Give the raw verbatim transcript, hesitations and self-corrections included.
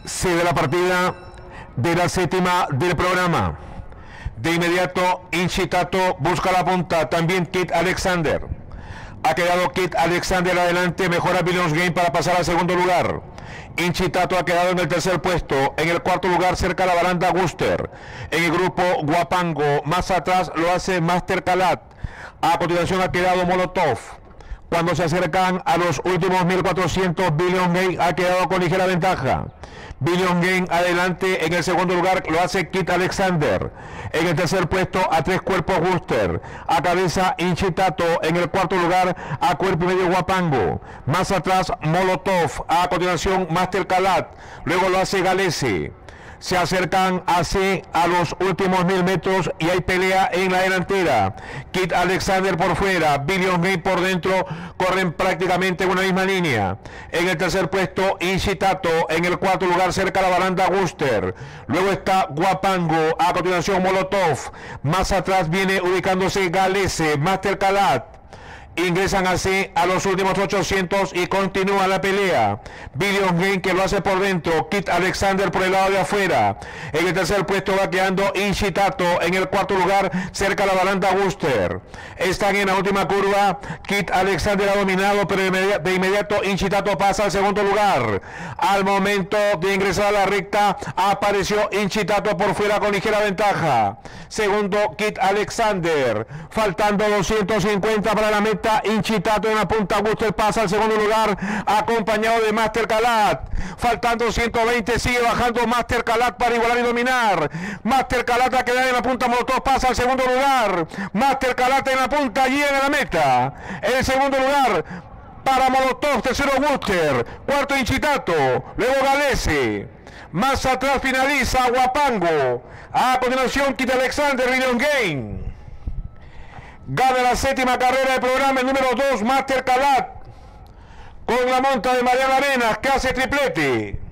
Se de la partida de la séptima del programa. De inmediato, Incitato busca la punta. También Kit Alexander. Ha quedado Kit Alexander adelante. Mejora Billions Game para pasar al segundo lugar. Incitato ha quedado en el tercer puesto. En el cuarto lugar, cerca de la baranda, Guster. En el grupo, Guapango. Más atrás lo hace Master Calat. A continuación ha quedado Molotov. Cuando se acercan a los últimos mil cuatrocientos, Billions Game ha quedado con ligera ventaja. Billions Game adelante. En el segundo lugar lo hace Kit Alexander. En el tercer puesto a tres cuerpos Guster. A cabeza Incitato. En el cuarto lugar a cuerpo y medio Guapango. Más atrás Molotov. A continuación Master Calat. Luego lo hace Galese. Se acercan así a los últimos mil metros y hay pelea en la delantera. Kit Alexander por fuera, Billions Game por dentro, corren prácticamente en una misma línea. En el tercer puesto, Incitato. En el cuarto lugar, cerca de la baranda, Guster. Luego está Guapango. A continuación, Molotov. Más atrás viene ubicándose Galese, Master Calat. Ingresan así a los últimos ochocientos y continúa la pelea. Billions Game que lo hace por dentro. Kit Alexander por el lado de afuera. En el tercer puesto va quedando Incitato. En el cuarto lugar, cerca de la baranda, Guster. Están en la última curva. Kit Alexander ha dominado, pero de inmediato Incitato pasa al segundo lugar. Al momento de ingresar a la recta, apareció Incitato por fuera con ligera ventaja. Segundo, Kit Alexander. Faltando doscientos cincuenta para la meta. Incitato en la punta, Guster pasa al segundo lugar acompañado de Master Calat. Faltando ciento veinte, sigue bajando Master Calat para igualar y dominar. Master Calat a quedar en la punta, Molotov pasa al segundo lugar. Master Calat en la punta, llega a la meta. En el segundo lugar para Molotov, tercero Guster, cuarto Incitato, luego Galese. Más atrás finaliza Guapango. A continuación Kit Alexander, Billions Game. Gana la séptima carrera del programa, el número dos, Master Calat, con la monta de Mariano Arenas, que hace triplete.